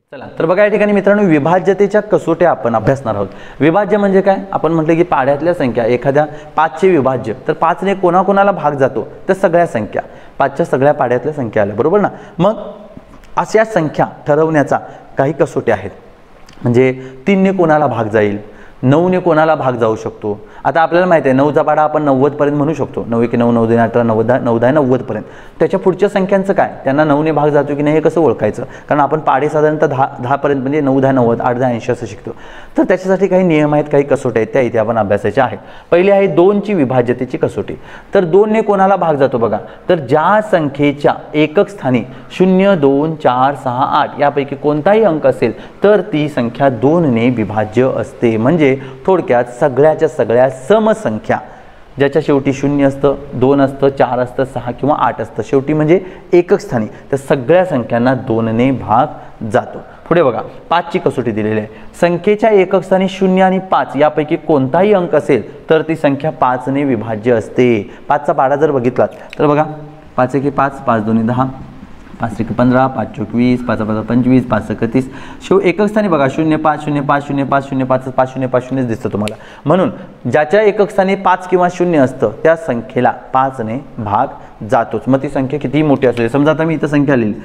चला तर बघा या ठिकाणी मित्रांनो विभाज्यतेच्या कसोट्या आपण अभ्यासणार आहोत। विभाज्य म्हणजे काय, आपण म्हटलं की पाड्यातल्या संख्या एखाद्या 5 चे विभाज्य, तर 5 ने कोणाकोणाला भाग जातो तर सगळ्या संख्या, 5 च्या सगळ्या पाड्यातल्या संख्या आल्या, बरोबर ना। मग अशा संख्या ठरवण्याचा काही कसोट्या आहेत, म्हणजे 3 ने कोणाला भाग जाईल, 9 ने कोणाला भाग जाऊ शकतो। आता आपल्याला माहिती आहे 9चा पाडा आपण 90 पर्यंत म्हणू शकतो, 9 × 9 = 9, 9 × 18 = 90, 9 × 90 पर्यंत। त्याच्या पुढच्या संख्यांचं काय, त्यांना 9 ने भाग जातो की नाही हे कसं ओळखायचं, कारण आपण पाडे साधारणतः 10 पर्यंत म्हणजे 9 × 10 = 90, 8 × 10 = 80 असं शिकतो। तर त्याच्यासाठी काही नियम आहेत, काही कसोट्या आहेत, त्या इथे आपण अभ्यासायच्या आहेत। पहिली आहे 2 ची विभाज्यतेची कसोटी। तर 2 ने कोणाला भाग जातो बघा, तर ज्या संख्येच्या एकक स्थानी 0, 2, 4, 6, 8 यापैकी कोणताही अंक असेल तर ती संख्या 2 ने विभाज्य असते। म्हणजे थोडक्यात सगळ्याच्या सगळ्या समसंख्या ज्याच्या शेवटी 0 असतं, 2 असतं, 4 असतं, 6 किंवा 8 असतं, शेवटी म्हणजे एकक स्थानी, त्या सगळ्या संख्यांना 2 ने भाग जातो। पुढे बघा 5 ची कसोटी दिलेली आहे। संख्येच्या एकक स्थानी 0 आणि 5 यापैकी कोणताही अंक असेल तर ती संख्या 5 ने विभाज्य असते। 5 चा पाडा जर बघितलात तर बघा 5 × 1 = 5, 5 × 2 = 10, 5 × 3 = 15, 5 × 4 = 20, 5 × 5 = 25, 5 × 6 = 30। शेव एकक स्थानी बघा 0, 5, 0, 5, 0, 5, 0, 5, 5, 0, 5, 0 दिसतं तुम्हाला। म्हणून ज्याच्या एकक स्थानी 5 किंवा 0 असतं त्या संख्येला 5 ने भाग जातोच। मग ती संख्या कितीही मोठी असू दे, समजा आता मी इथं संख्या लिहिली,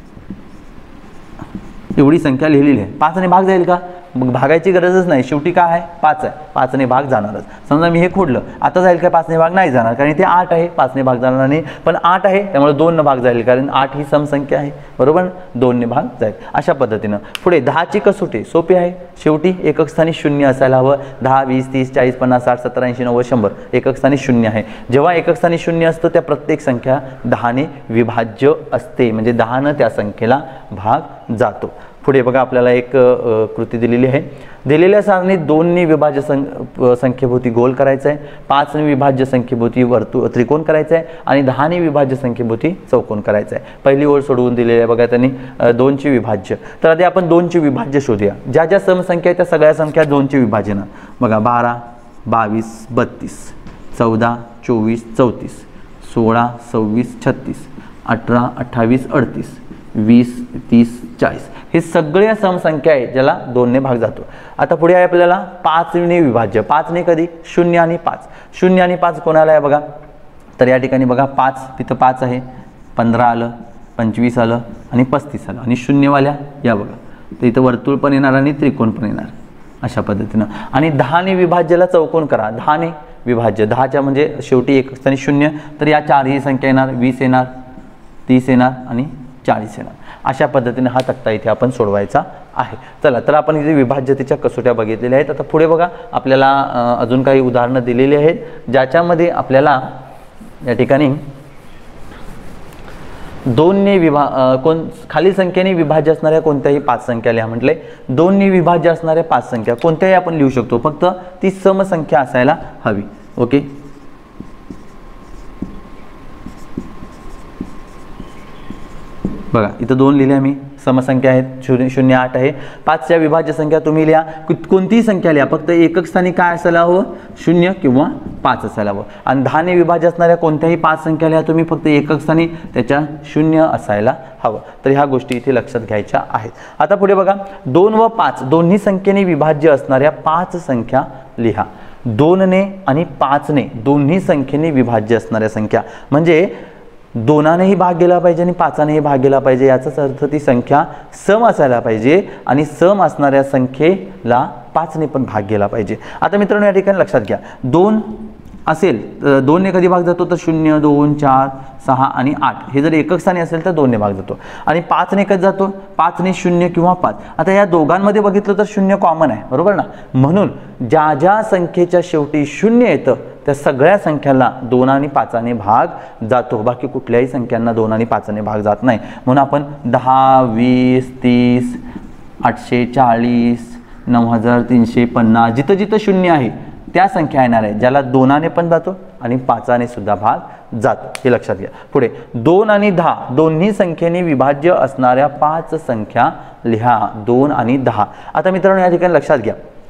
एवढी संख्या लिहिलेली आहे, 5 ने भाग जाईल का, मग भागायची गरजच नाही, शेवटी काय आहे 5 आहे, 5 ने भाग जाणारच। समजा मी हे खोडलं, आता जाईल काय 5 ने भाग नाही जाणार, कारण इथे 8 आहे, 5 ने भाग जाणार नाही, पण 8 आहे त्यामुळे 2 ने भाग जाईल, कारण 8 ही समसंख्या आहे, बरोबर, 2 ने भाग जाईल। अशा पद्धतीनं पुढे 10 ची कसोटी सोपी आहे, शेवटी एकक स्थानी 0 असायला हवं। 10, 20, 30, 40, 50, 60, 70, 80, 90, 100 एकक स्थानी 0 आहे। जेव्हा एकक स्थानी 0 असतं त्या प्रत्येक संख्या 10 ने विभाज्य असते, म्हणजे 10 ने त्या संख्येला भाग जातो। पुढे बघा आपल्याला एक कृती दिलेली आहे। दिलेल्या सारणीत 2 ने विभाज्य संख्येभोवती गोल करायचा आहे, 5 ने विभाज्य संख्येभोवती त्रिकोण करायचा आहे आणि 10 ने विभाज्य संख्येभोवती चौकोन करायचा आहे। पहिली ओळ सोडवून दिलेली आहे बघा त्यांनी 2 ची विभाज्य। तर आधी आपण 2 ची विभाज्य शोधूया। ज्या ज्या समसंख्या आहेत त्या सगळ्या संख्या 2 ची विभाजन बघा, 12, 22, 32, 14, 24, 34, 16, 26, 36, 18, 28, 38, 20, 30, 40 हे सगळ्या समसंख्या आहेत ज्याला 2 ने भाग जातो। आता पुढे आहे आपल्याला 5 ने विभाज्य। 5 ने कधी 0 आणि 5, 0 आणि 5 कोणाला आहे बघा, तर या ठिकाणी बघा 5 तिथं 5 आहे, 15 आलं, 25 आलं आणि 35 आलं, आणि शून्यवाल्या या बघा, तर इथं वर्तुळ पण येणार आणि त्रिकोण पण येणार अशा पद्धतीनं। आणि 10 ने विभाज्याला चौकोन करा, 10 ने विभाज्य, 10च्या म्हणजे शेवटी एकक स्थानी 0, तर या 4 ही संख्या येणार, 20 येणार, 30 येणार आणि 40 येणार। अशा पद्धतीने हा तक्ता इथे आपण सोडवायचा आहे। चला तर आपण इथे विभाज्यतेच्या कसोट्या बघितलेल्या आहेत। आता पुढे बघा आपल्याला अजून काही उदाहरणं दिलेली आहेत ज्याच्यामध्ये आपल्याला या ठिकाणी 2 ने खालील संख्येने विभाज्य असणाऱ्या कोणत्याही 5 संख्या लिहा म्हटले। 2 ने विभाज्य असणाऱ्या 5 संख्या कोणत्याही आपण लिहू शकतो, फक्त ती समसंख्या असायला हवी। ओके, बघा इथं 2 लिहिले मी, समसंख्या आहेत, 0, 0, 8 आहे। 5 च्या विभाज्य संख्या तुम्ही लिहा, कोणतीही संख्या लिहा, फक्त एकक स्थानी काय असायला हवं, 0 किंवा 5 असायला हवं। आणि 10 ने विभाज्य असणाऱ्या कोणत्याही 5 संख्या लिहा तुम्ही, फक्त एकक स्थानी त्याच्या 0 असायला हवं। तर ह्या गोष्टी इथे लक्षात घ्यायच्या आहेत। आता पुढे बघा 2 व 5 दोन्ही संख्येने विभाज्य असणाऱ्या 5 संख्या लिहा। 2 ने आणि 5 ने दोन्ही संख्येने विभाज्य असणाऱ्या संख्या, म्हणजे 2 नेही भाग गेला पाहिजे आणि 5 नेही भाग गेला पाहिजे, याचाच अर्थ ती संख्या सम असायला पाहिजे आणि सम असणाऱ्या संख्येला 5 ने पण भाग गेला पाहिजे। आता मित्रांनो या ठिकाणी लक्षात घ्या, 2 असेल तर 2 ने कधी भाग जातो तर 0, 2, 4, 6 आणि 8 हे जर एकक स्थानी असेल तर 2 ने भाग जातो। आणि 5 ने कधी जातो, 5 ने 0 किंवा 5। आता या दोघांमध्ये बघितलं तर 0 कॉमन आहे, बरोबर ना, म्हणून ज्या ज्या संख्येच्या शेवटी 0 येतं त्या सगळ्या संख्याला 2 आणि 5 ने भाग जातो, बाकी कुठल्याही संख्यांना 2 आणि 5 ने भाग जात नाही। म्हणून आपण 10, 20, 30, 840, 9350 जिथं जिथं 0 आहे त्या संख्या येणार आहे ज्याला 2 ने पण जातो आणि 5 ने सुद्धा भाग जातो, हे लक्षात घ्या। पुढे 2 आणि 10 दोन्ही संख्येने विभाज्य असणाऱ्या 5 संख्या लिहा, 2 आणि 10। आता मित्रांनो या ठिकाणी लक्षात घ्या,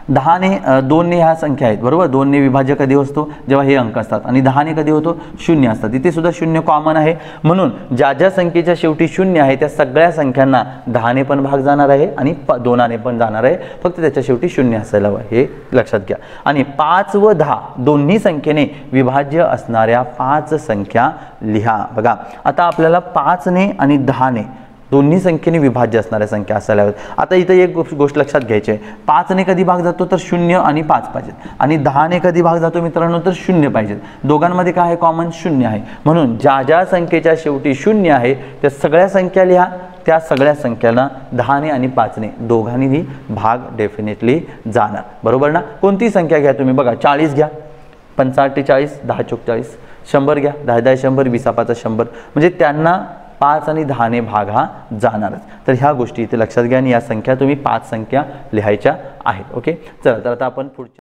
10ने 2ने ह्या संख्या आहेत बरोबर, 2ने विभाज्य कधी असतो जेव्हा हे अंक असतात आणि 10ने कधी होतो 0 असतात, इथे सुद्धा 0 कॉमन आहे म्हणून ज्या ज्या संख्येच्या शेवटी 0 आहे त्या सगळ्या संख्यांना 10ने पण भाग जाणार आहे आणि 2ने पण जाणार आहे, फक्त त्याच्या शेवटी 0 असायला हवं हे लक्षात घ्या। आणि 5 व 10 दोन्ही संख्येने विभाज्य असणाऱ्या 5 संख्या लिहा। बघा आता आपल्याला 5ने आणि 10ने दोन्ही संख्येने विभाज्य असणाऱ्या संख्या असायला हव्यात। आता इथे एक गोष्ट लक्षात घ्यायची आहे, 5ने कधी भाग जातो तर 0 आणि 5 पाहिजेत आणि 10ने कधी भाग जातो मित्रांनो तर 0 पाहिजेत, दोघांमध्ये काय आहे कॉमन 0 आहे, म्हणून ज्या ज्या संख्येच्या शेवटी 0 आहे त्या सगळ्या संख्या लिहा, त्या सगळ्या संख्यांना 10ने आणि 5ने दोघांनीही भाग डेफिनेटली जाणार बरोबर ना। कोणती संख्या घ्या तुम्ही बघा, 40 घ्या, 5 40, 10 44, 100 घ्या, 10 10 100, 20 5 100, म्हणजे त्यांना 5 आणि 10ने भाग हा जाणारच। तर ह्या गोष्टी इथे लक्षात घ्या आणि या संख्या तुम्ही 5 संख्या लिहायच्या आहेत। ओके चला तर आता आपण पुढच्या